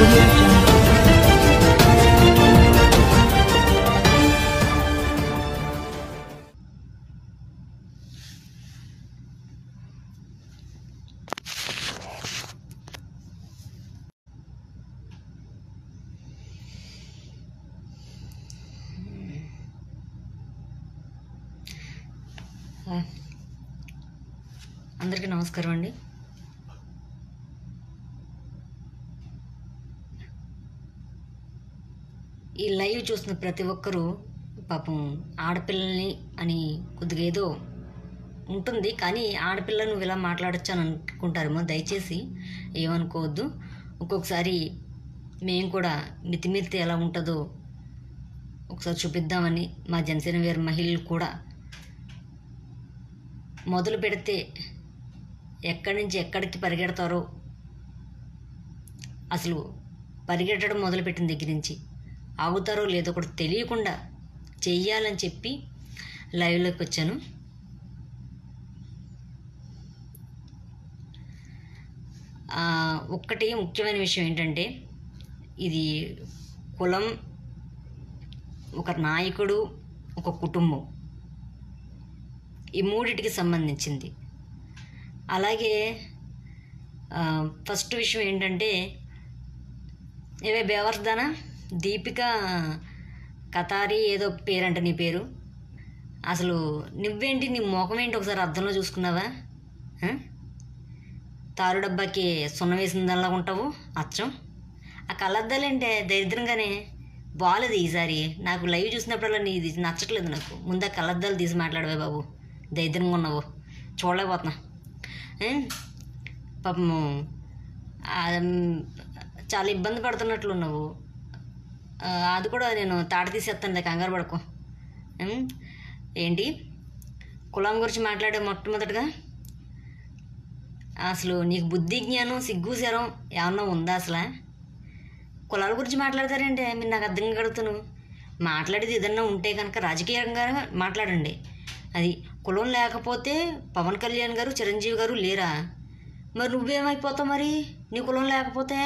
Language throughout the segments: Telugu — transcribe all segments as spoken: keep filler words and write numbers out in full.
audio jungle. అందరికీ నమస్కారం అండి. ఈ లైవ్ చూస్తున్న ప్రతి ఒక్కరూ పాపం ఆడపిల్లల్ని అని కొద్దిగా ఏదో ఉంటుంది, కానీ ఆడపిల్ల నువ్వు ఇలా మాట్లాడచ్చు అని అనుకుంటారేమో. దయచేసి ఏమనుకోవద్దు. ఒక్కొక్కసారి మేము కూడా మితిమితి ఎలా ఉంటుందో ఒకసారి చూపిద్దామని మా జనసేన వీర మహిళలు కూడా మొదలు పెడితే ఎక్కడి నుంచి ఎక్కడికి పరిగెడతారో, అసలు పరిగెట్టడం మొదలుపెట్టిన దగ్గర నుంచి ఆగుతారో లేదో కూడా తెలియకుండా చెయ్యాలని చెప్పి లైవ్లోకి వచ్చాను. ఒక్కటి ముఖ్యమైన విషయం ఏంటంటే, ఇది కులం, ఒక నాయకుడు, ఒక కుటుంబం, ఈ మూడిటికి సంబంధించింది. అలాగే ఫస్ట్ విషయం ఏంటంటే, ఏవే బేవర్దానా దీపిక కతారి ఏదో పేరంట నీ పేరు. అసలు నువ్వేంటి, నీ ముఖం ఏంటి ఒకసారి అద్దంలో చూసుకున్నావా? తారు డబ్బాకి సున్న వేసిన దానిలా ఉంటావు అచ్చం. ఆ కళ్ళద్దాలేంటే దరిద్రంగానే బాగాలేదు. ఈసారి నాకు లైవ్ చూసినప్పుడల్లా నీది నచ్చట్లేదు. నాకు ముందు ఆ కళ్ళద్దాలు తీసి మాట్లాడవే బాబు, దరిద్రంగా ఉన్నావు, చూడలేకపోతున్నా. పాపము చాలా ఇబ్బంది పడుతున్నట్లున్నావు. అది కూడా నేను తాట తీసేస్తాను, కంగారు పడుకో. ఏంటి కులం గురించి మాట్లాడే మొట్టమొదటిగా అసలు నీకు బుద్ధి జ్ఞానం సిగ్గు శరం ఏమన్నా ఉందా? అసలు కులాల గురించి మాట్లాడతారంటే మీరు నాకు అర్థం కడుగుతాను. మాట్లాడేది ఏదన్నా ఉంటే కనుక రాజకీయంగా మాట్లాడండి. అది కులం లేకపోతే పవన్ కళ్యాణ్ గారు, చిరంజీవి గారు లేరా? మరి నువ్వేమైపోతావు మరి నీ కులం లేకపోతే?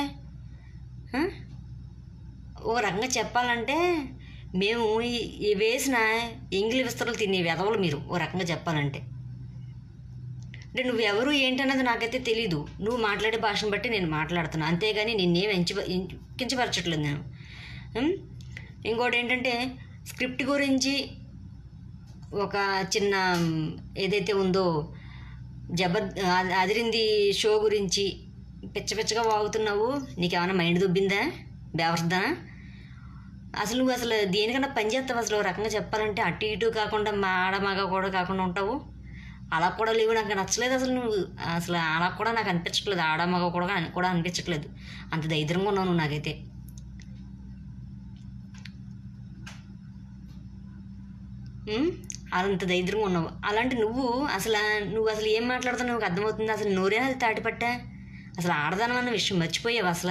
ఓ రకంగా చెప్పాలంటే మేము ఈ వేసిన ఎంగిలి విస్తరలు తినే వెధవలు మీరు. ఓ రకంగా చెప్పాలంటే అంటే నువ్వెవరు ఏంటన్నది నాకైతే తెలీదు. నువ్వు మాట్లాడే భాషను బట్టి నేను మాట్లాడుతున్నా, అంతేగాని నిన్నేం ఎంచి కించపరచట్లేదు నేను. ఇంకోటి ఏంటంటే, స్క్రిప్ట్ గురించి ఒక చిన్న ఏదైతే ఉందో జబర్ అదిరింది షో గురించి పిచ్చ పిచ్చగా వాగుతున్నావు. నీకేమైనా మైండ్ దుబ్బిందా? బేవర్దా అసలు నువ్వు అసలు దేనికన్నా పని చేస్తావు? అసలు రకంగా చెప్పాలంటే అటు ఇటు కాకుండా మా ఆడ మగ కూడా కాకుండా ఉంటావు. అలా కూడా లేవు, నాకు నచ్చలేదు అసలు. నువ్వు అసలు అలా కూడా నాకు అనిపించట్లేదు, ఆడ మగ కూడా కూడా అనిపించట్లేదు. అంత దరిద్రంగా ఉన్నావు నువ్వు నాకైతే. అంత దరిద్రంగా ఉన్నావు. అలాంటి నువ్వు అసలు నువ్వు అసలు ఏం మాట్లాడుతున్నావు నాకు అర్థమవుతుంది. అసలు నోరేనా అది తాటిపట్టా? అసలు ఆడదానం అన్న విషయం మర్చిపోయావు. అసలు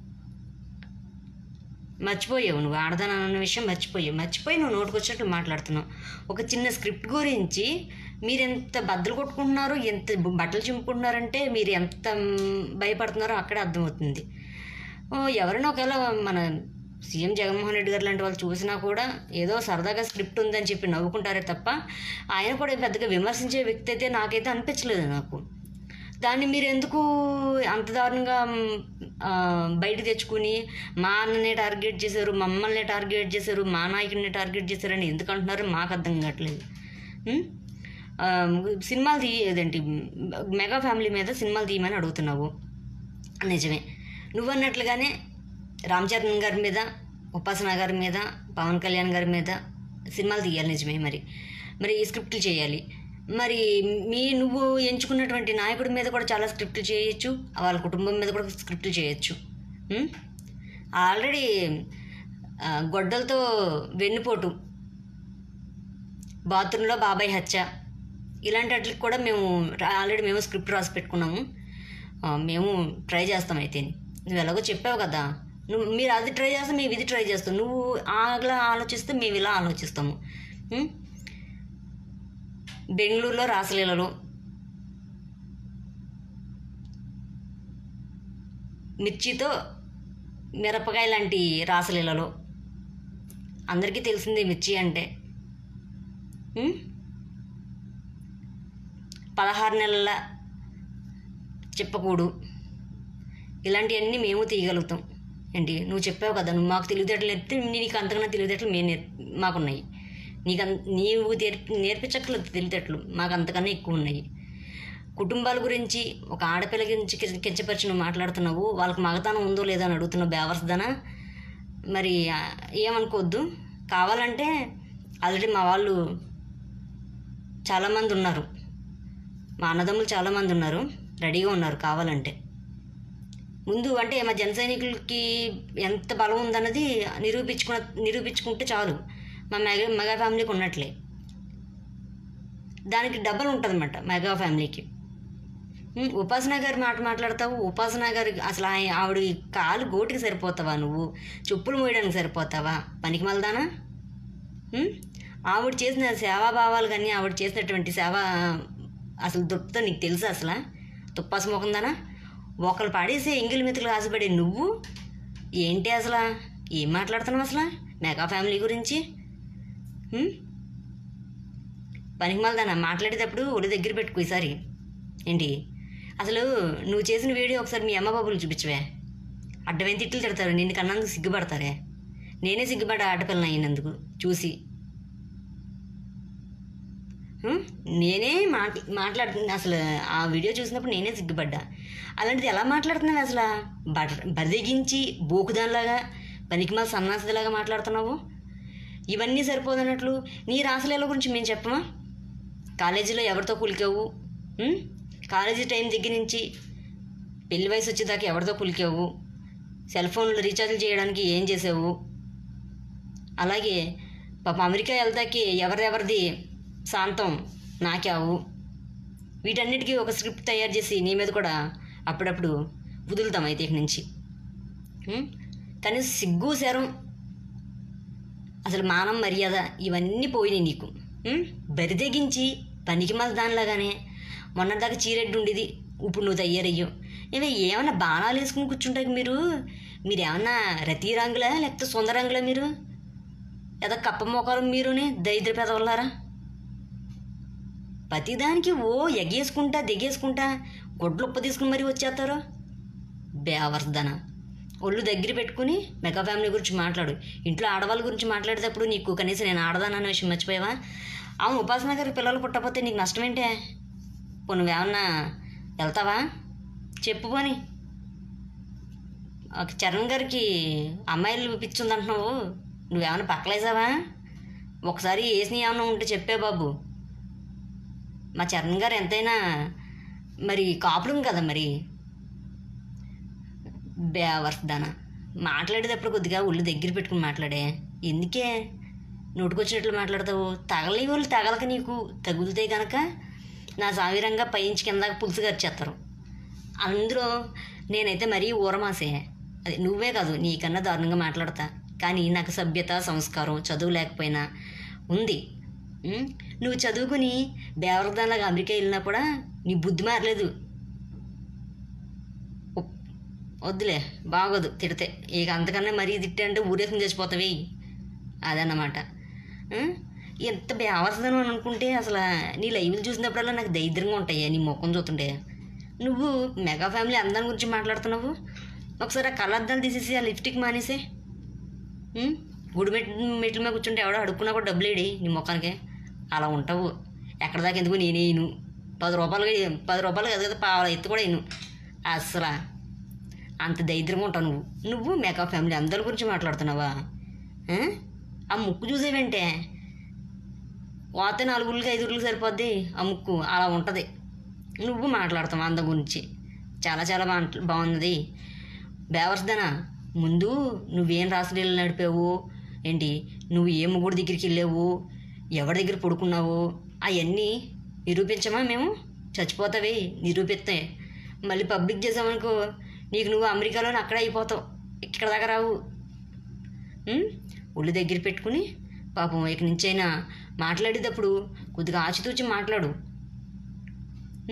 మర్చిపోయావు నువ్వు ఆడదానం అన్న విషయం మర్చిపోయావు. మర్చిపోయి నువ్వు నోటుకొచ్చినట్టు మాట్లాడుతున్నావు. ఒక చిన్న స్క్రిప్ట్ గురించి మీరు ఎంత బద్దలు కొట్టుకుంటున్నారో, ఎంత బట్టలు చింపుకుంటున్నారంటే మీరు ఎంత భయపడుతున్నారో అక్కడే అర్థమవుతుంది. ఎవరైనా ఒకవేళ మన సీఎం జగన్మోహన్ రెడ్డి గారు లాంటి వాళ్ళు చూసినా కూడా ఏదో సరదాగా స్క్రిప్ట్ ఉందని చెప్పి నవ్వుకుంటారే తప్ప ఆయన కూడా పెద్దగా విమర్శించే వ్యక్తి అయితే నాకైతే అనిపించలేదు. నాకు దాన్ని మీరు ఎందుకు అంత దారుణంగా బయట తెచ్చుకుని మా అన్ననే టార్గెట్ చేశారు, మమ్మల్ని టార్గెట్ చేశారు, మా నాయకుడిని టార్గెట్ చేశారని ఎందుకు అంటున్నారో మాకు అర్థం కావట్లేదు. సినిమాలు తీయదేంటి, మెగా ఫ్యామిలీ మీద సినిమాలు తీయమని అడుగుతున్నావు. నిజమే, నువ్వు అన్నట్లుగానే రామ్ చరణ్ గారి మీద, ఉపాసన గారి మీద, పవన్ కళ్యాణ్ గారి మీద సినిమాలు తీయాలి. నిజమే, మరి మరి ఈ స్క్రిప్ట్లు చేయాలి. మరి మీ నువ్వు ఎంచుకున్నటువంటి నాయకుడి మీద కూడా చాలా స్క్రిప్ట్లు చేయొచ్చు, వాళ్ళ కుటుంబం మీద కూడా స్క్రిప్ట్లు చేయొచ్చు. ఆల్రెడీ గొడ్డలతో వెన్నుపోటు, బాత్రూంలో బాబాయ్ హత్య, ఇలాంటి వాటికి కూడా మేము ఆల్రెడీ మేము స్క్రిప్ట్ రాసి పెట్టుకున్నాము. మేము ట్రై చేస్తాం. అయితే నువ్వు ఎలాగో చెప్పావు కదా, నువ్వు మీరు అది ట్రై చేస్తే మేము ఇది ట్రై చేస్తాం. నువ్వు అలా ఆలోచిస్తే మేము ఇలా ఆలోచిస్తాము. బెంగళూరులో రాసలీలలో మిర్చితో మిరపకాయ లాంటి రాసలీలలో అందరికీ తెలిసిందే మిర్చి అంటే. పదహారు నెలల చెప్పకూడు ఇలాంటివన్నీ మేము తీయగలుగుతాం. ఏంటి నువ్వు చెప్పావు కదా, నువ్వు మాకు తెలివితేటలు నేర్పితే నీకు అంతకన్నా తెలివితేటలు మేము నేర్ మాకున్నాయి. నీకు అం నీవు నేర్పి నేర్పించట్లేదు తెలివితేటలు, మాకు అంతకన్నా ఎక్కువ ఉన్నాయి. కుటుంబాల గురించి ఒక ఆడపిల్ల గురించి కించపరిచి నువ్వు మాట్లాడుతున్నావు. వాళ్ళకి మగతనం ఉందో లేదో అని అడుగుతున్నావు బేవర్స్దనా. మరి ఏమనుకోవద్దు. కావాలంటే ఆల్రెడీ మా వాళ్ళు చాలామంది ఉన్నారు, మా అన్నదమ్ములు చాలామంది ఉన్నారు, రెడీగా ఉన్నారు. కావాలంటే ముందు అంటే మా జన సైనికులకి ఎంత బలం ఉందన్నది నిరూపించుకున్న నిరూపించుకుంటే చాలు. మా మెగా మెగా ఫ్యామిలీకి ఉన్నట్లే దానికి డబ్బులు ఉంటుంది అన్నమాట మెగా ఫ్యామిలీకి. ఉపాసన గారి మాట మాట్లాడతావు. ఉపాసన గారి అసలు ఆవిడ కాలు గోటికి సరిపోతావా నువ్వు? చెప్పులు మోయడానికి సరిపోతావా? పనికి మలదానా? ఆవిడ చేసిన సేవాభావాలు కానీ ఆవిడ చేసినటువంటి సేవ అసలు దుప్పతో నీకు తెలుసా? అసలు తుప్పాసు మొకందానా? ఒకళ్ళు పాడేసి ఎంగిలి మెతులు ఆశపడే నువ్వు ఏంటి అసలు? ఏం మాట్లాడుతున్నావు అసలు మెగా ఫ్యామిలీ గురించి? పనికి మలదానా? మాట్లాడేటప్పుడు ఒళ్ళు దగ్గర పెట్టుకో ఈసారి. ఏంటి అసలు నువ్వు చేసిన వీడియో ఒకసారి మీ అమ్మ బాబులు చూపించవే. అడ్డమైన తిట్లు తిడతారు, నిన్ను కన్నందుకు సిగ్గుపడతారే. నేనే సిగ్గుపడ్డా ఆడపిల్లని అయినందుకు చూసి. నేనే మాట్లా మాట్లాడుతుంది అసలు ఆ వీడియో చూసినప్పుడు నేనే సిగ్గుపడ్డా. అలాంటిది ఎలా మాట్లాడుతున్నావు అసలు? బ బరిదెగించి బోకుదానిలాగా పనికిమాల సన్నాసిలాగా మాట్లాడుతున్నావు. ఇవన్నీ సరిపోదన్నట్లు నీ రాసలీల గురించి మేము చెప్పమా? కాలేజీలో ఎవరితో కులికావు? కాలేజీ టైం దగ్గర నుంచి పెళ్లి వయసు వచ్చేదాకా ఎవరితో కులికావు? సెల్ ఫోన్లు రీఛార్జ్లు చేయడానికి ఏం చేసావు? అలాగే పాప అమెరికా వెళ్తాకి ఎవరిదెవరిది శాంతం నాకావు. వీటన్నిటికీ ఒక స్క్రిప్ట్ తయారు చేసి నీ మీద కూడా అప్పుడప్పుడు వదులుతాం అయితే ఇక నుంచి. కానీ సిగ్గు శరం అసలు మానం మర్యాద ఇవన్నీ పోయినాయి నీకు. బరిదెగించి పనికి మళ్ళీ దానిలాగానే మొన్నదాకా చీరెడ్డు ఉండేది, ఇప్పుడు నువ్వు తయారయ్యో. ఇవి ఏమన్నా బాణాలు వేసుకుని కూర్చుంటారు మీరు? మీరు ఏమన్నా రతీ రంగులా లేకపోతే సుందరంగులా? మీరు ఏదో కప్ప మోకాలు మీరునే దరిద్ర పెదవులారా. ప్రతిదానికి ఓ ఎగేసుకుంటా దిగేసుకుంటా గొడ్లు ఉప్ప తీసుకుని మరీ వచ్చేస్తారు. బేవర్దన ఒళ్ళు దగ్గర పెట్టుకుని మెగా ఫ్యామిలీ గురించి మాట్లాడు. ఇంట్లో ఆడవాళ్ళ గురించి మాట్లాడేటప్పుడు నీకు కనీసం నేను ఆడదానన్న విషయం మర్చిపోయావా? అవును, ఉపాసన గారి పిల్లలు పుట్టకపోతే నీకు నష్టం ఏంటే? పో నువ్వేమన్నా వెళ్తావా చెప్పు పోని. చరణ్ గారికి అమ్మాయిలు పిచ్చుందంటున్నావు, నువ్వేమన్నా పక్కలేసావా? ఒకసారి వేసినవి ఏమన్నా ఉంటే చెప్పే బాబు. మా చరణ్ గారు ఎంతైనా మరి కాపులం కదా. మరి బేవర్దానా మాట్లాడేటప్పుడు కొద్దిగా ఒళ్ళు దగ్గర పెట్టుకుని మాట్లాడే. ఎందుకే నోటుకొచ్చినట్లు మాట్లాడతావు? తగలని వాళ్ళు తగలక నీకు తగులుతాయి కనుక నా సావిరంగా పైంచి కింద పులుసు గరిచేస్తారు. అందులో నేనైతే మరీ ఊరమాసే. అది నువ్వే కాదు, నీకన్నా దారుణంగా మాట్లాడతా. కానీ నాకు సభ్యత సంస్కారం చదువు లేకపోయినా ఉంది. నువ్వు చదువుకుని బేవర్దానిలాగా అమెరికా వెళ్ళినా కూడా నీ బుద్ధి మారలేదు. వద్దులే, బాగోదు తిడితే. ఇక అంతకన్నా మరీ తిట్టే అంటే ఊరేసుకుని చచ్చిపోతావి. అదన్నమాట. ఎంత బేవర్దనం అని అనుకుంటే అసలు నీ లైవ్లు చూసినప్పుడల్లా నాకు దరిద్రంగా ఉంటాయి నీ ముఖం చూస్తుంటే. నువ్వు మెగా ఫ్యామిలీ అందరి గురించి మాట్లాడుతున్నావు. ఒకసారి ఆ కళ్ళద్దాలు తీసేసి ఆ లిప్స్టిక్ మానేసే. గుడి మెట్ మెట్ల మీద కూర్చుంటే ఎవడో అడుక్కున్నా కూడా డబ్బులేడి నీ ముఖానికి. అలా ఉంటావు. ఎక్కడ దాకా ఎందుకు నేనే ఇను. పది రూపాయలు పది రూపాయలు కదా కదా పావుల ఎత్తు కూడా ఇను. అసలు అంత దరిద్రంగా ఉంటావు నువ్వు. నువ్వు మెగా ఫ్యామిలీ అందరి గురించి మాట్లాడుతున్నావా? ఆ ముక్కు చూసేవంటే పోతే నాలుగుళ్ళకి ఐదుగురికి సరిపోద్ది ఆ ముక్కు. అలా ఉంటుంది. నువ్వు మాట్లాడతావు అందరి గురించి. చాలా చాలా బా బాగున్నది. బేవర్స్దనా ముందు నువ్వేం రాసలీలు నడిపావు ఏంటి, నువ్వు ఏ ముగ్గురు దగ్గరికి వెళ్ళావు, ఎవరి దగ్గర పడుకున్నావు, అవన్నీ నిరూపించమా? మేము చచ్చిపోతావి నిరూపిస్తాయి. మళ్ళీ పబ్లిక్ చేసామనుకో నీకు నువ్వు అమెరికాలోనే అక్కడ అయిపోతావు, ఇక్కడ దాకా రావు. ఒళ్ళు దగ్గర పెట్టుకుని పాపం ఇక నుంచైనా మాట్లాడేటప్పుడు కొద్దిగా ఆచితూచి మాట్లాడు.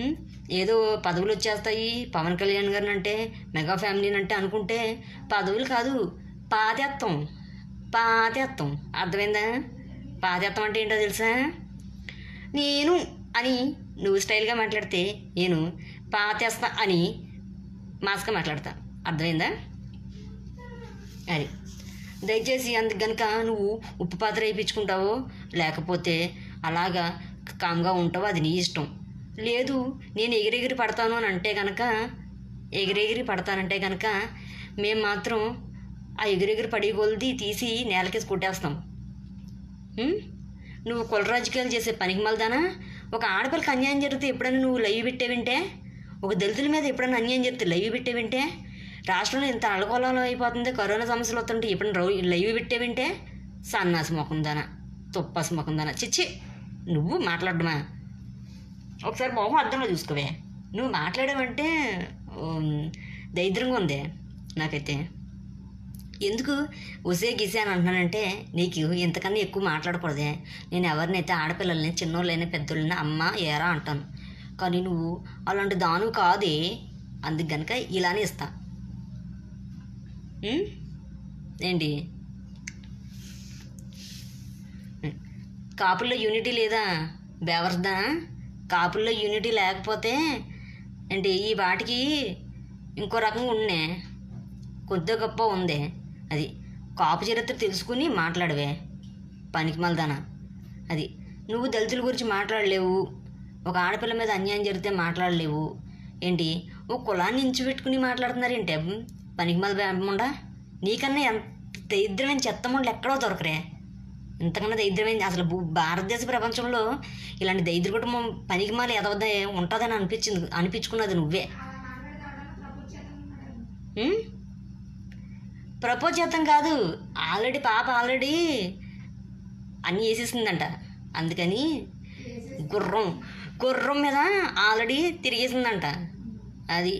ఏదో పదవులు వచ్చేస్తాయి పవన్ కళ్యాణ్ గారిని అంటే మెగా ఫ్యామిలీని అంటే అనుకుంటే పదవులు కాదు, పాతేత్తం పాతేత్తం. అర్థమైందా? పాతేత్తం అంటే ఏంటో తెలుసా? నేను అని నువ్వు స్టైల్గా మాట్లాడితే నేను పాతేస్తా అని మాస్గా మాట్లాడతా. అర్థమైందా? అది దయచేసి అందుకు కనుక నువ్వు ఉప్పు పాత్ర వేయించుకుంటావో లేకపోతే అలాగా కామ్గా ఉంటావో అది నీ ఇష్టం. లేదు నేను ఎగిరెగిరి పడతాను అని అంటే కనుక ఎగిరెగిరి పడతానంటే కనుక మేము మాత్రం ఆ ఎగిరెగిరి పడి కొలిది తీసి నేలకేసి కొట్టేస్తాం. నువ్వు కుల రాజకీయాలు చేసే పనికి మళ్ళదానా? ఒక ఆడపిల్లకి అన్యాయం జరిగితే ఎప్పుడైనా నువ్వు లైవ్ పెట్టేవింటే, ఒక దళితుల మీద ఎప్పుడైనా అన్యాయం జరిగితే లైవ్ పెట్టేవింటే, రాష్ట్రంలో ఇంత అలకోలం అయిపోతుంది, కరోనా సమస్యలు వస్తుంటే ఎప్పుడైనా రౌ లైవ్ పెట్టేవింటే, సన్నాసి మొకందానా, తుప్పాసి మొకందానా, చిచ్చి నువ్వు మాట్లాడమా? ఒకసారి మొహం అర్థంలో చూసుకోవే. నువ్వు మాట్లాడావంటే దరిద్రంగా ఉంది నాకైతే. ఎందుకు ఉసే గిసే అని అంటున్నానంటే నీకు ఇంతకన్నా ఎక్కువ మాట్లాడకూడదే. నేను ఎవరినైతే ఆడపిల్లల్ని చిన్నోళ్ళైనా పెద్దోళ్ళని అమ్మ ఏరా అంటాను, కానీ నువ్వు అలాంటి దాను కాదే. అందుకు కనుక ఇలానే ఇస్తా. ఏంటి కాపుల్లో యూనిటీ లేదా? బేవర్దా కాపుల్లో యూనిటీ లేకపోతే ఏంటి ఈ వాటికి ఇంకో రకంగా ఉండే కొద్దిగా గొప్ప ఉందే. అది కాపు చరిత్ర తెలుసుకుని మాట్లాడవే పనికి మల్దానా. అది నువ్వు దళితుల గురించి మాట్లాడలేవు, ఒక ఆడపిల్ల మీద అన్యాయం జరిగితే మాట్లాడలేవు. ఏంటి ఓ కులాన్ని ఇంచుపెట్టుకుని మాట్లాడుతున్నారు ఏంటి పనికి మల్ బేమండా? నీకన్నా ఎంత దరిద్రమైన చెత్తమండలు ఎక్కడో దొరకరే. ఇంతకన్నా దరిద్రమైన అసలు భారతదేశ ప్రపంచంలో ఇలాంటి దరిద్ర కుటుంబం పనికి మాల ఎదవద్ద ఉంటుందని అనిపించింది అనిపించుకున్నది నువ్వే. ప్రపోజ్ చేద్దాం కాదు, ఆల్రెడీ పాప ఆల్రెడీ అన్నీ వేసేసిందంట. అందుకని గుర్రం గుర్రం మీద ఆల్రెడీ తిరిగేసిందంట. అది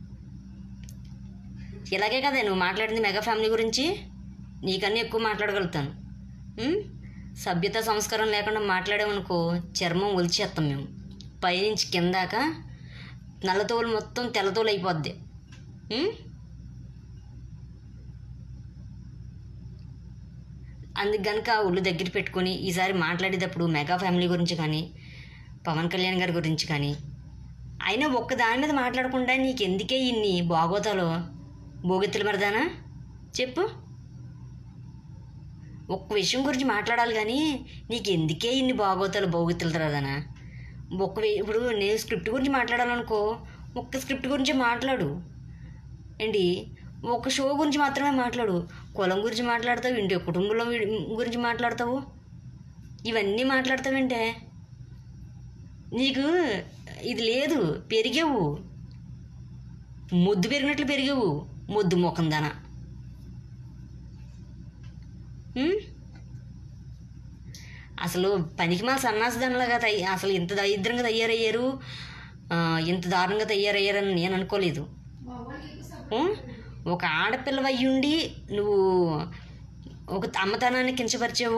ఇలాగే కదా నువ్వు మాట్లాడింది మెగా ఫ్యామిలీ గురించి. నీకన్నా ఎక్కువ మాట్లాడగలుగుతాను. సభ్యత సంస్కారం లేకుండా మాట్లాడామనుకో చర్మం ఒలిచేస్తాం మేము. పైనుంచి కిందాక నల్లతోలు మొత్తం తెల్లతోలు అయిపోద్ది. అందుకు కనుక ఒళ్ళు దగ్గర పెట్టుకొని ఈసారి మాట్లాడేటప్పుడు మెగా ఫ్యామిలీ గురించి కానీ పవన్ కళ్యాణ్ గారి గురించి కానీ అయినా ఒక్క దాని మీద మాట్లాడకుండా నీకెందుకే ఇన్ని బాగోతాలో భోగెత్తులు మరదానా చెప్పు. ఒక్క విషయం గురించి మాట్లాడాలి కానీ నీకు ఎందుకే ఇన్ని బాగోతాలు భోగెత్తులు రాదానా. ఒక్క ఇప్పుడు నేను స్క్రిప్ట్ గురించి మాట్లాడాలనుకో ఒక్క స్క్రిప్ట్ గురించి మాట్లాడు. ఏంటి ఒక షో గురించి మాత్రమే మాట్లాడు. కులం గురించి మాట్లాడతావు, ఇంటి కుటుంబంలో గురించి మాట్లాడతావు, ఇవన్నీ మాట్లాడతావంటే నీకు ఇది లేదు. పెరిగావు, ముద్దు పెరిగినట్లు పెరిగావు, ముద్దు మొకందానా. అసలు పనికిమాల సన్నాసదానిలాగా తయ్య అసలు ఇంత దరిద్రంగా తయారయ్యారు, ఇంత దారుణంగా తయారయ్యారని నేను అనుకోలేదు. ఒక ఆడపిల్ల అయ్యుండి నువ్వు ఒక అమ్మతనాన్ని కించపరిచావు,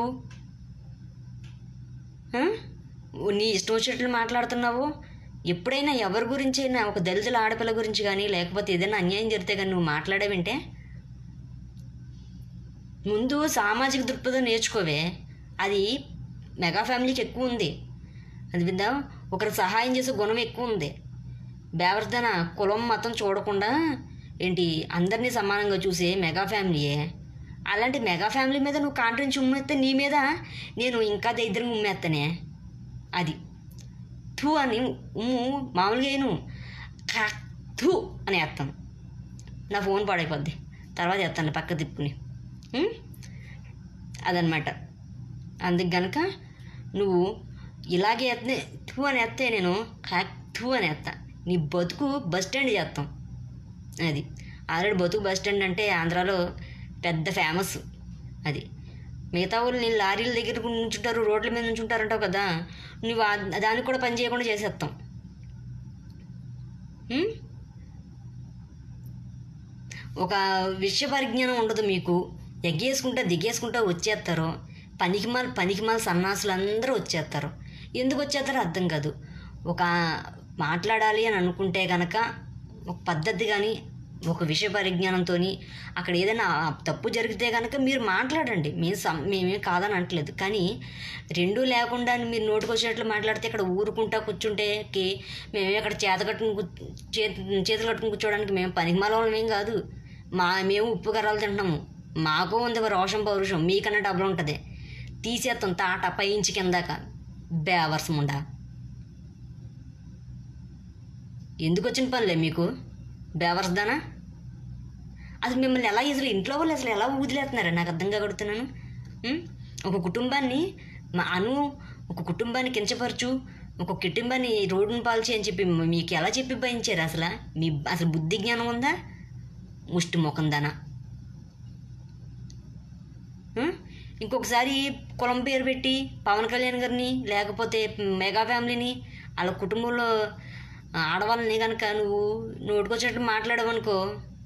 నీ ఇష్టం వచ్చినట్లు మాట్లాడుతున్నావు. ఎప్పుడైనా ఎవరి గురించి అయినా ఒక దళితుల ఆడపిల్ల గురించి కానీ లేకపోతే ఏదైనా అన్యాయం జరిగితే కానీ నువ్వు మాట్లాడావంటే ముందు సామాజిక దృక్పథం నేర్చుకోవే. అది మెగా ఫ్యామిలీకి ఎక్కువ ఉంది. అది బిడ్డ ఒకరికి సహాయం చేసే గుణం ఎక్కువ ఉంది. బేవర్ధన కులం మతం చూడకుండా ఏంటి అందరినీ సమానంగా చూసే మెగా ఫ్యామిలీయే. అలాంటి మెగా ఫ్యామిలీ మీద నువ్వు కాంట్రించి ఉమ్మేస్తే నీ మీద నేను ఇంకా దరిద్రంగా ఉమ్మేస్తానే. అది థూ అని ఉమ్ము మామూలుగా నేను థూ అని వేస్తాను. నా ఫోన్ పాడైపోద్ది, తర్వాత వేస్తాను పక్క తిప్పుని. అదనమాట. అందుకు గనక నువ్వు ఇలాగే ఎత్తే థూ అని వేస్తే నేను థూ అని వేస్తా. నీ బతుకు బస్ స్టాండ్ చేస్తాం. అది ఆల్రెడీ బతుకు బస్ స్టాండ్ అంటే ఆంధ్రాలో పెద్ద ఫేమస్. అది మిగతా వాళ్ళు నేను లారీల దగ్గర నుంచుంటారు, రోడ్ల మీద నుంచుంటారంటావు కదా, నువ్వు దానికి కూడా పని చేయకుండా చేసేస్తాం. ఒక విషయ పరిజ్ఞానం ఉండదు మీకు. ఎగ్గేసుకుంటా దిగేసుకుంటా వచ్చేస్తారు. పనికిమాల పనికిమాల సన్నాసులు అందరూ వచ్చేస్తారు. ఎందుకు వచ్చేస్తారో అర్థం కాదు. ఒక మాట్లాడాలి అని అనుకుంటే కనుక ఒక పద్ధతి కానీ ఒక విషయ పరిజ్ఞానంతో అక్కడ ఏదైనా తప్పు జరిగితే కనుక మీరు మాట్లాడండి. మేము సం మేమే కాదని అనట్లేదు. కానీ రెండూ లేకుండా మీరు నోటుకొచ్చినట్లు మాట్లాడితే ఇక్కడ ఊరుకుంటా కూర్చుంటే మేమే అక్కడ చేత కట్టుకుని చేతి చేతులు కట్టుకుని కూర్చోవడానికి మేము పనికిమాలం ఏం కాదు. మా మేము ఉప్పు కర్రలు తింటున్నాము. మాకు ఉంది రోషం పౌరుషం, మీకన్నా డబ్బులు ఉంటుంది. తీసేస్తాం తాట పై ఇంచి కిందాక. బేవర్సం ఉండా ఎందుకు వచ్చిన పనులే మీకు బేవర్స్దానా? అసలు మిమ్మల్ని ఎలా అసలు ఇంట్లో వాళ్ళు అసలు ఎలా వదిలేస్తున్నారా నాకు అర్థం కాగడుతున్నాను. ఒక కుటుంబాన్ని మా అను ఒక కుటుంబాన్ని కించపరచు, ఒక కుటుంబాన్ని రోడ్డును పాల్చి అని చెప్పి మీకు ఎలా చెప్పి భయించారు? అసలు మీ అసలు బుద్ధి జ్ఞానం ఉందా? ముష్టి మొకందానా? ఇంకొకసారి కులం పేరు పెట్టి పవన్ కళ్యాణ్ గారిని లేకపోతే మెగా ఫ్యామిలీని వాళ్ళ కుటుంబంలో ఆడవాళ్ళని కనుక నువ్వు నోటుకొచ్చినట్టు మాట్లాడవనుకో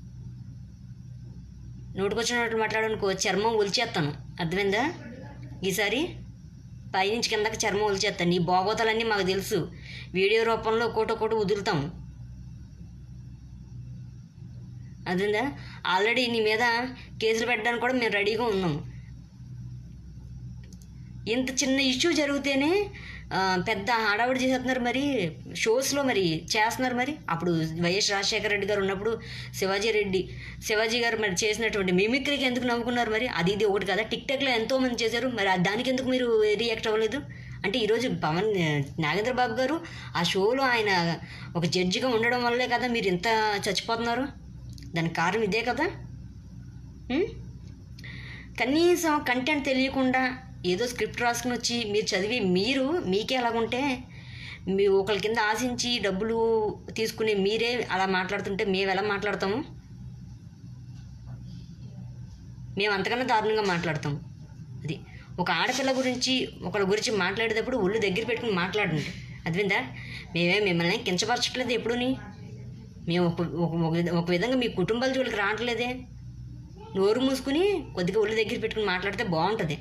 నోటుకొచ్చినట్టు మాట్లాడనుకో చర్మం ఒలిచేస్తాను. అర్థమైందా? ఈసారి పైనుంచి కిందకి చర్మం ఒలిచేస్తాను. నీ బాగోతాలన్నీ మాకు తెలుసు. వీడియో రూపంలో కోట కోట వదులుతాము. అర్థమైందా? ఆల్రెడీ నీ మీద కేసులు పెట్టడానికి కూడా మేము రెడీగా ఉన్నాము. ఇంత చిన్న ఇష్యూ జరిగితేనే పెద్ద హడావుడి చేసేస్తున్నారు. మరి షోస్లో మరి చేస్తున్నారు. మరి అప్పుడు వైఎస్ రాజశేఖర రెడ్డి గారు ఉన్నప్పుడు శివాజీ రెడ్డి శివాజీ గారు మరి చేసినటువంటి మిమిక్రీకి ఎందుకు నవ్వుకున్నారు? మరి అది ఇది ఒకటి కదా. టిక్ టాక్లో ఎంతోమంది చేశారు. మరి దానికి ఎందుకు మీరు రియాక్ట్ అవ్వలేదు? అంటే ఈరోజు పవన్ నాగేంద్ర బాబు గారు ఆ షోలో ఆయన ఒక జడ్జిగా ఉండడం వల్లే కదా మీరు ఇంత చచ్చిపోతున్నారు. దానికి కారణం ఇదే కదా. కనీసం కంటెంట్ తెలియకుండా ఏదో స్క్రిప్ట్ రాసుకుని వచ్చి మీరు చదివి మీరు మీకే అలాగుంటే మీ ఒకరి కింద ఆశించి డబ్బులు తీసుకుని మీరే అలా మాట్లాడుతుంటే మేము ఎలా మాట్లాడతాము? మేము అంతకన్నా దారుణంగా మాట్లాడతాము. అది ఒక ఆడపిల్ల గురించి ఒకరి గురించి మాట్లాడేటప్పుడు ఒళ్ళు దగ్గర పెట్టుకుని మాట్లాడండి. అర్థమైందా? మేమే మిమ్మల్ని కించపరచట్లేదు ఎప్పుడూని. మేము ఒక ఒక విధంగా మీ కుటుంబాల జోలికి రావట్లేదే. నోరు మూసుకుని కొద్దిగా ఒళ్ళు దగ్గర పెట్టుకుని మాట్లాడితే బాగుంటుంది.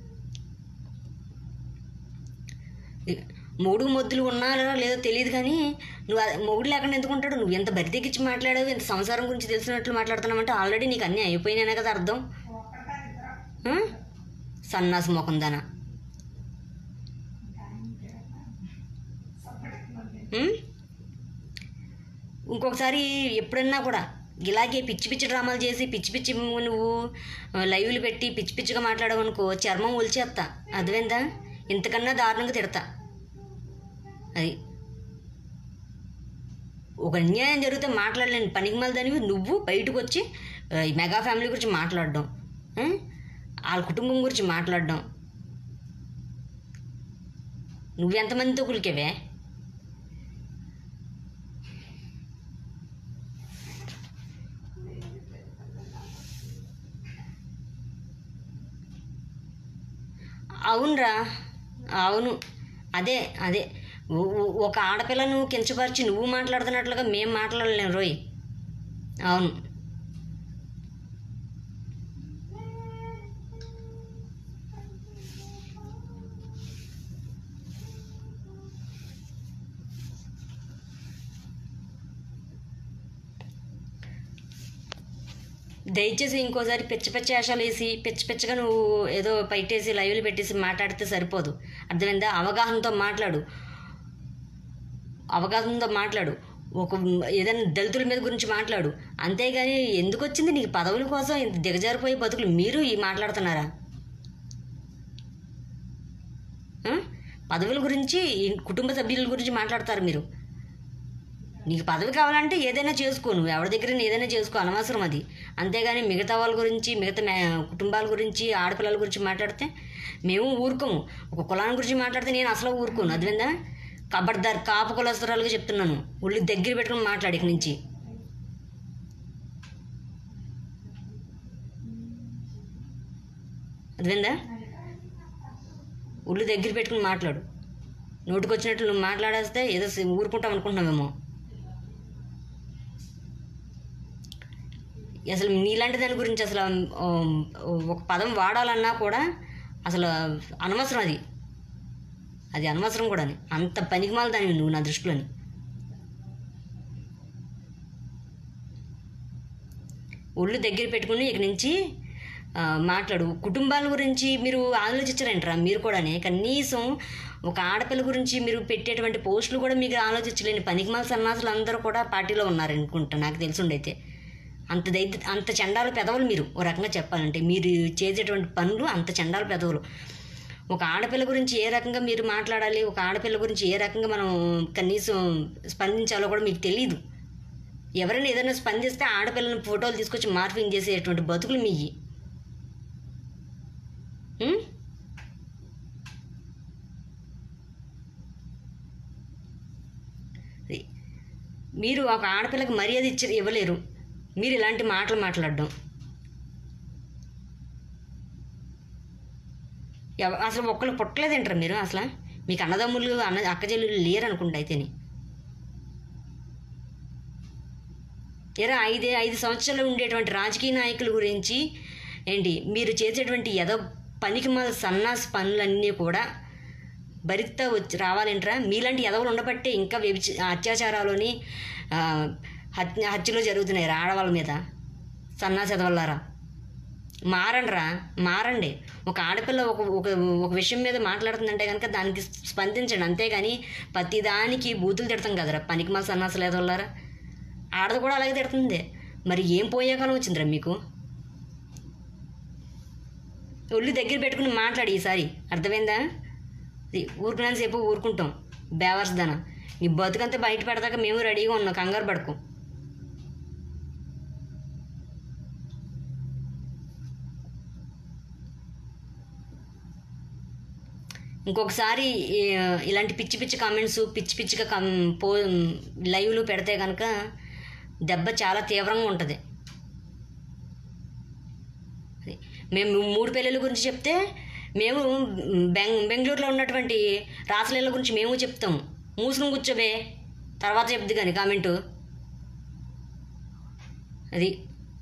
మూడు మొద్దులు ఉన్నారో లేదో తెలియదు కానీ నువ్వు మొగుడు లేకుండా ఎందుకు ఉంటాడు? నువ్వు ఎంత బరి తెగించి మాట్లాడావు, ఎంత సంసారం గురించి తెలిసినట్లు మాట్లాడుతున్నావంటే ఆల్రెడీ నీకు అన్నీ అయిపోయినానే కదా అర్థం. సన్నాసి మొకందానా. ఇంకొకసారి ఎప్పుడన్నా కూడా ఇలాగే పిచ్చి పిచ్చి డ్రామాలు చేసి పిచ్చి పిచ్చి నువ్వు లైవ్లు పెట్టి పిచ్చి పిచ్చిగా మాట్లాడవనుకో చర్మం ఒలిచేస్తా. అర్థమైందా? ఇంతకన్నా దారుణంగా తిడతా. అది ఒక అన్యాయం జరిగితే మాట్లాడలేని పనికిమాలదానివి నువ్వు బయటకు వచ్చి మెగా ఫ్యామిలీ గురించి మాట్లాడడం, వాళ్ళ కుటుంబం గురించి మాట్లాడడం. నువ్వెంతమందితో కులికేవే? అవునరా, అవును. అదే అదే ఒక ఆడపిల్లను కించపరిచి నువ్వు మాట్లాడుతున్నట్లుగా మేము మాట్లాడలేము రోయ్. అవును. దయచేసి ఇంకోసారి పిచ్చి పిచ్చి వేషాలు వేసి పిచ్చి పిచ్చిగా నువ్వు ఏదో పైటేసి లైవ్లు పెట్టేసి మాట్లాడితే సరిపోదు. అర్థమైందా? అవగాహనతో మాట్లాడు, అవగాహనతో మాట్లాడు. ఒక ఏదైనా దళితుల మీద గురించి మాట్లాడు. అంతేగాని ఎందుకు వచ్చింది నీకు పదవుల కోసం ఇంత దిగజారిపోయే బతుకులు మీరు ఈ మాట్లాడుతున్నారా? పదవుల గురించి కుటుంబ సభ్యుల గురించి మాట్లాడతారు మీరు. నీకు పదవి కావాలంటే ఏదైనా చేసుకో, నువ్వు ఎవరి దగ్గర ఏదైనా చేసుకో, అనవసరం అది. అంతేగాని మిగతా వాళ్ళ గురించి మిగతా కుటుంబాల గురించి ఆడపిల్లల గురించి మాట్లాడితే మేము ఊరుకోము. ఒక కులాన్ని గురించి మాట్లాడితే నేను అసలు ఊరుకోను. అర్థమైందా? కబడ్దార్ కాపు కులస్తురాలుగా చెప్తున్నాను. ఒళ్ళు దగ్గర పెట్టుకుని మాట్లాడి ఇక్కడి నుంచి. అర్థమైందా? ఒళ్ళు దగ్గర పెట్టుకుని మాట్లాడు. నోటికి వచ్చినట్లు నువ్వు మాట్లాడేస్తే ఏదో ఊరుకుంటాం అనుకుంటున్నామేమో. అసలు నీలాంటి దాని గురించి అసలు ఒక పదం వాడాలన్నా కూడా అసలు అనవసరం. అది అది అనవసరం కూడా. అంత పనికిమాల దానివి నువ్వు నా దృష్టిలోని. ఒళ్ళు దగ్గర పెట్టుకుని ఇక నుంచి మాట్లాడు. కుటుంబాల గురించి మీరు ఆలోచించలేంటారా మీరు కూడానే? కనీసం ఒక ఆడపిల్ల గురించి మీరు పెట్టేటువంటి పోస్టులు కూడా మీకు ఆలోచించలేని పనికిమాల సన్నాసులు అందరూ కూడా పార్టీలో ఉన్నారనుకుంటా, నాకు తెలిసిండైతే. అంత దైత్య అంత చండాల పెదవులు మీరు, ఓ రకంగా చెప్పాలంటే మీరు చేసేటువంటి పనులు అంత చండాల పెదవులు. ఒక ఆడపిల్ల గురించి ఏ రకంగా మీరు మాట్లాడాలి, ఒక ఆడపిల్ల గురించి ఏ రకంగా మనం కనీసం స్పందించాలో కూడా మీకు తెలీదు. ఎవరైనా ఏదైనా స్పందిస్తే ఆడపిల్లని ఫోటోలు తీసుకొచ్చి మార్ఫింగ్ చేసేటువంటి బతుకులు మీవి. మీరు ఒక ఆడపిల్లకి మర్యాద ఇచ్చి ఇవ్వలేరు, మీరు ఇలాంటి మాటలు మాట్లాడడం. అసలు ఒక్కళ్ళు పుట్టలేదంటారు మీరు? అసలు మీకు అన్నదమ్ములు అన్న అక్కచెల్లెలు లేరు అనుకుంటా అయితేనే. ఎరా ఐదే ఐదు సంవత్సరాలు ఉండేటువంటి రాజకీయ నాయకుల గురించి ఏంటి మీరు చేసేటువంటి ఏదో పనికి మాల సన్నాసి పనులన్నీ కూడా బరిక్తా వచ్చి రావాలంటారా? మీలాంటి ఎదవలు ఉండబట్టే ఇంకా వ్యభిచ అత్యాచారాలని హత్య హత్యలు జరుగుతున్నాయి ఆడవాళ్ళ మీద. సన్నాసి ఎదవల్లారా, మారండిరా, మారండి. ఒక ఆడపిల్ల ఒక ఒక విషయం మీద మాట్లాడుతుందంటే కనుక దానికి స్పందించండి, అంతేగాని ప్రతిదానికి బూతులు తిడతాం కదరా పనికిమాల సన్నాసులు ఎదవల్లారా. ఆడది కూడా అలాగే తిడుతుంది. మరి ఏం పోయాకనే వచ్చిందిరా మీకు? ఒళ్ళు దగ్గర పెట్టుకుని మాట్లాడి ఈసారి, అర్థమైందా? ఊరుకున్నాను సేపు ఊరుకుంటాం బేవర్స్ దాన. నీ బతుకంతా బయట పెడతాక మేము రెడీగా ఉన్నాం, కంగారు పడుకో. ఇంకొకసారి ఇలాంటి పిచ్చి పిచ్చి కామెంట్స్ పిచ్చి పిచ్చిగా కం పో లైవ్లు పెడితే కనుక దెబ్బ చాలా తీవ్రంగా ఉంటుంది. మేము మూడు పెళ్ళిళ్ళ గురించి చెప్తే మేము బెంగ్ బెంగళూరులో ఉన్నటువంటి రాసలీల గురించి మేము చెప్తాము. మూసుకుని కూర్చోబే, తర్వాత చెప్ది కానీ కామెంటు. అది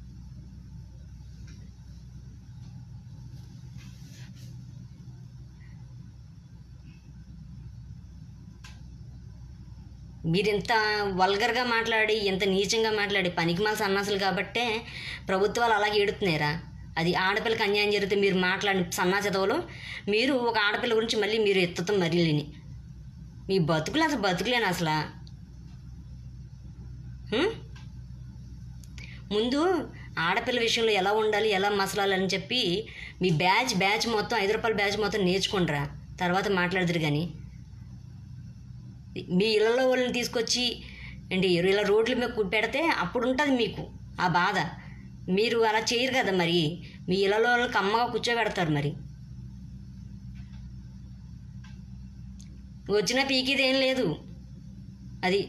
మీరు ఎంత వల్గర్గా మాట్లాడి ఎంత నీచంగా మాట్లాడి పనికిమాల సన్నాసులు కాబట్టే ప్రభుత్వాలు అలాగే ఏడుతున్నారా? అది ఆడపిల్లకి అన్యాయం జరిగితే మీరు మాట్లాడిన సన్నాచదవలో మీరు ఒక ఆడపిల్ల గురించి మళ్ళీ మీరు ఎత్తుతాం మరీ లేని మీ బతుకులు అసలు బతుకులేను అసలు. ముందు ఆడపిల్ల విషయంలో ఎలా ఉండాలి, ఎలా మసలాలని చెప్పి మీ బ్యాచ్ బ్యాచ్ మొత్తం ఐదు రూపాయల బ్యాచ్ మొత్తం నేర్చుకుంటారా, తర్వాత మాట్లాడదురు. కానీ మీ ఇళ్ళలో వాళ్ళని తీసుకొచ్చి ఏంటి ఇలా రోడ్ల మీద పెడితే అప్పుడు ఉంటుంది మీకు ఆ బాధ. మీరు అలా చేయరు కదా, మరి మీ ఇళ్ళలో వాళ్ళకి కమ్మగా కూర్చోబెడతారు. మరి వచ్చిన పీకిదేం లేదు. అది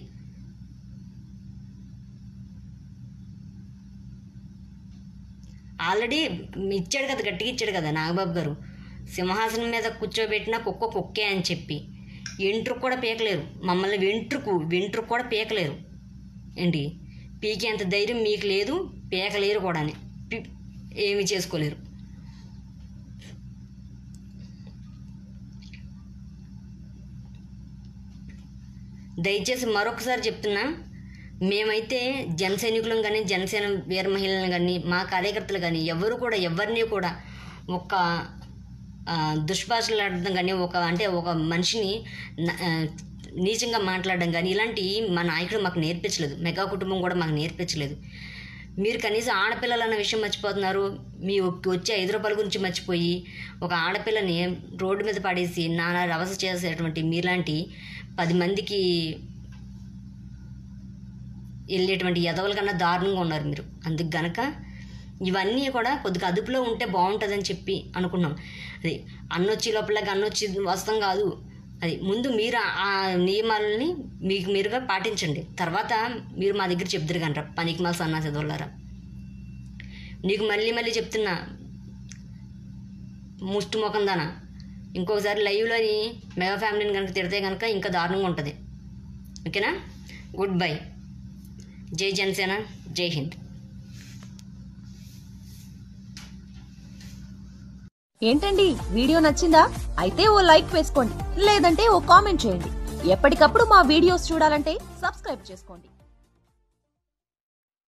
ఆల్రెడీ ఇచ్చాడు కదా, గట్టిగా ఇచ్చాడు కదా నాగబాబు గారు, సింహాసనం మీద కూర్చోబెట్టిన కుక్క కుక్కే అని చెప్పి. వెంట్రుకు కూడా పీకలేరు మమ్మల్ని, వెంట్రుకు వెంట్రుకు కూడా పీకలేరు. ఏంటి పీకేంత ధైర్యం మీకు లేదు, పీకలేరు కూడా, ఏమి చేసుకోలేరు. దయచేసి మరొకసారి చెప్తున్నా, మేమైతే జన సైనికులం కానీ జనసేన వీర మహిళలను కానీ మా కార్యకర్తలు కానీ ఎవరు కూడా ఎవరిని కూడా ఒక దుష్భాషలు ఆడడం కానీ ఒక అంటే ఒక మనిషిని నీచంగా మాట్లాడడం కానీ ఇలాంటివి మా నాయకుడు మాకు నేర్పించలేదు, మెగా కుటుంబం కూడా మాకు నేర్పించలేదు. మీరు కనీసం ఆడపిల్లలు అన్న విషయం మర్చిపోతున్నారు. మీ వచ్చే ఐదు రూపాయల గురించి మర్చిపోయి ఒక ఆడపిల్లని రోడ్డు మీద పడేసి నానా రవస చేసేటువంటి మీలాంటి పది మందికి వెళ్ళేటువంటి ఎదవల కన్నా దారుణంగా ఉన్నారు మీరు. అందుకు గనక ఇవన్నీ కూడా కొద్దిగా అదుపులో ఉంటే బాగుంటుందని చెప్పి అనుకున్నాం. అది అన్నొచ్చి లోపలకి అన్నొచ్చి వస్తాం కాదు. అది ముందు మీరు ఆ నియమాలని మీకు మీరుగా పాటించండి, తర్వాత మీరు మా దగ్గర చెప్తారు కనరా పనికి మాల సన్నా చదవలారా. నీకు మళ్ళీ మళ్ళీ చెప్తున్నా ముష్టి ముఖం దానా, ఇంకొకసారి లైవ్లోని మెగా ఫ్యామిలీని కనుక తిడితే కనుక ఇంకా దారుణంగా ఉంటుంది. ఓకేనా? Good bye. జై జనసేన, జై హింద్. ఏంటండి వీడియో నచ్చిందా? అయితే ఓ లైక్ వేసుకోండి, లేదంటే ఓ కామెంట్ చేయండి. ఎప్పటికప్పుడు మా వీడియోస్ చూడాలంటే సబ్స్క్రైబ్ చేసుకోండి.